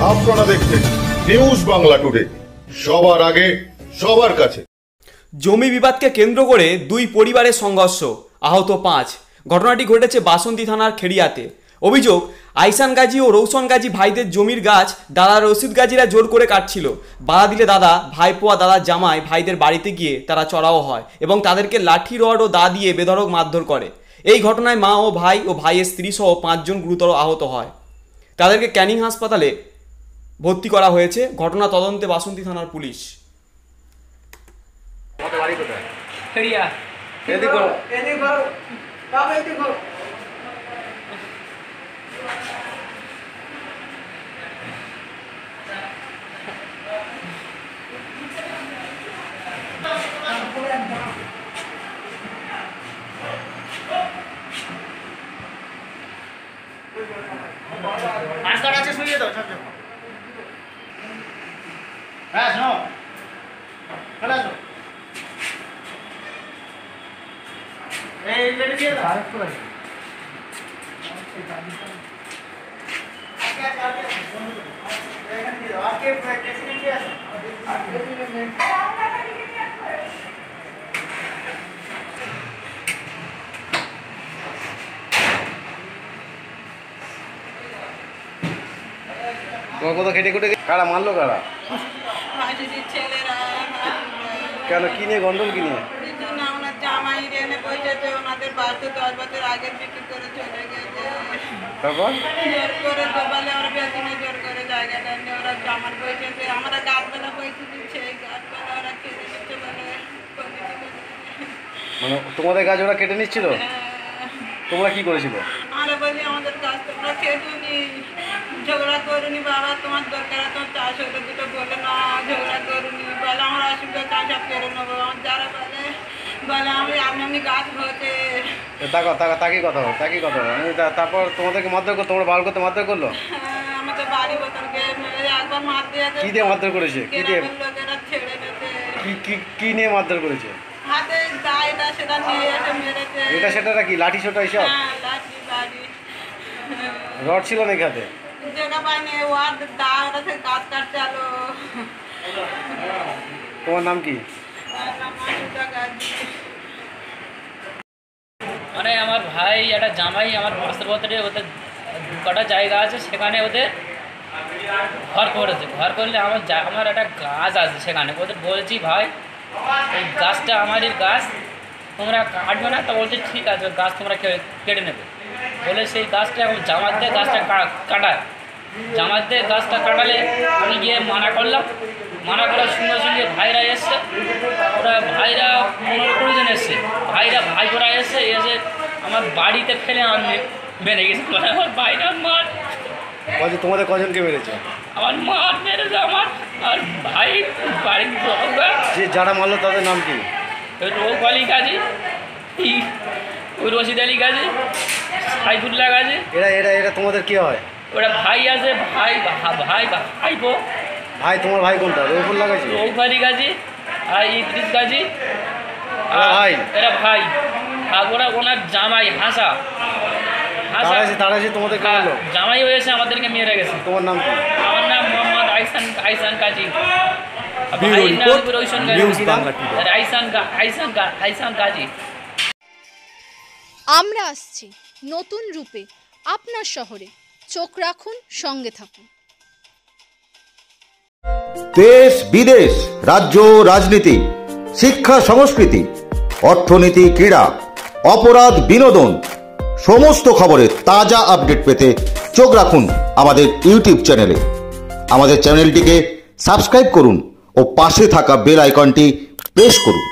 আপনারা দেখছেন news Bangla today, সবার আগে সবার কাছে। জমি বিবাদকে কেন্দ্র করে দুই পরিবারের সংঘর্ষ, আহত 5। ঘটনাটি ঘটেছে বাসন্তী থানার খেড়িয়াতে। অভিযোগ, আইসান গাজী ও রৌশন গাজী ভাইদের জমির গাছ দাদা রশিদ গাজীরা জোর করে কাটছিল। বাধা দিলে দাদা, ভাইপোয়া দাদার জামাই ভাইদের বাড়িতে গিয়ে তারা চড়াও হয় এবং তাদেরকে লাঠি রড ও দা দিয়ে বেধড়ক মারধর করে। এই ঘটনায় মা ও ভাই ও ভাইয়ের স্ত্রী সহ 5 জন গুরুতর আহত হয়। তাদেরকে ক্যানিং হাসপাতালে ভর্তি করা হয়েছে। ঘটনা তদন্তে বাসন্তী থানার পুলিশ। কত খেটে খুটে কারা মারলো? কারা কেন? কি নিয়ে গন্ডল? কি নিয়ে? তারপর মানে তোমাদের গাছ ওরা কেটে নিচ্ছিল? তোমরা কি করেছিল? আমাদের গাছ তোমরা কেটুনি, ঝগড়া করুনি বাবা, তোমার দরকার তোমার চাষ হলে দুটো বলে না, ঝগড়া করুনি বলে আমার অসুবিধা চাষ সব কেড়ে নেবো। যারা বলে বলে আমি গাছ হতে তাকে কথা বল, তাকে কথা বল। তারপর তোমাদেরকে মারধর করতো? তোমরা বাল করতে মারধর করলো? আমাদের বাড়ি বোতলকে একবার মার দিয়েছে। কি দিয়ে মারধর করেছে? কি দিয়ে? লোকেরা ছেড়ে দিতে। কি নিয়ে মারধর করেছে? হাতে দা এটা সেটা নিয়ে এসে মেরেছে। এটা সেটা কি লাঠি ছোটা এইসব? লাঠি বাড়ি রড ছিল নাকি হাতে? জায়গা পাইনি, ওয়ার দা ওরা থেকে গাছ কাটতে আলো। তোমার নাম কি? মানে আমার ভাই একটা জামাই আমার পার্শ্ববর্তী ওদের কটা জায়গা আছে, সেখানে ওদের ঘর করেছে। ঘর করলে আমার একটা গাছ আছে সেখানে। ওদের বলছি ভাই এই গাছটা আমারই গাছ, তোমরা কাটবে না। তা বলছে ঠিক আছে, গাছ তোমরা কেটে নেবে বলে সেই গাছটা এখন জামাত দিয়ে গাছটা কাটায়। জামাত দিয়ে গাছটা কাটালে আমি গিয়ে মানা করলাম। মানা করার সঙ্গে সঙ্গে ভাইরা এসছে, ওরা ভাইরা 15-20 জন এসছে। ভাইপোরা এসে আমার বাড়িতে ফেলে আমি বেড়ে গেছে। আমার ভাইরা মার তোমাদের কজনকে মেরেছে? আমার মার মেরেছে আমার আর ভাই বাড়ির যে যারা মারলো তাদের নাম কি? রৌফ আলী গাজী, ওই রশিদ আলী গাজী, সাইফুল্লাহ গাজী। এরা তোমাদের কি হয়? ওরা ভাই আছে, ভাইপো। ভাই তোমার ভাই কোনটা? রৌফুল্লাহ গাজী, রৌফ আলী গাজী আর ইদ্রিস গাজী। ভাই এরা ভাই। আর ওরা ওনার জামাই হাসা তারা যে তোমাদের জামাই হয়েছে আমাদেরকে মেরে গেছে। তোমার নাম কি? আমার নাম মোহাম্মদ আইসান গাজী। আমরা আসছি নতুন রূপে আপনার শহরে। চোখ রাখুন, সঙ্গে থাকুন। দেশ বিদেশ, রাজ্য রাজনীতি, শিক্ষা সংস্কৃতি, অর্থনীতি, ক্রীড়া, অপরাধ, বিনোদন, সমস্ত খবরের তাজা আপডেট পেতে চোখ রাখুন আমাদের ইউটিউব চ্যানেলে। আমাদের চ্যানেলটিকে সাবস্ক্রাইব করুন ও পাশে থাকা বেল আইকনটি প্রেস করুন।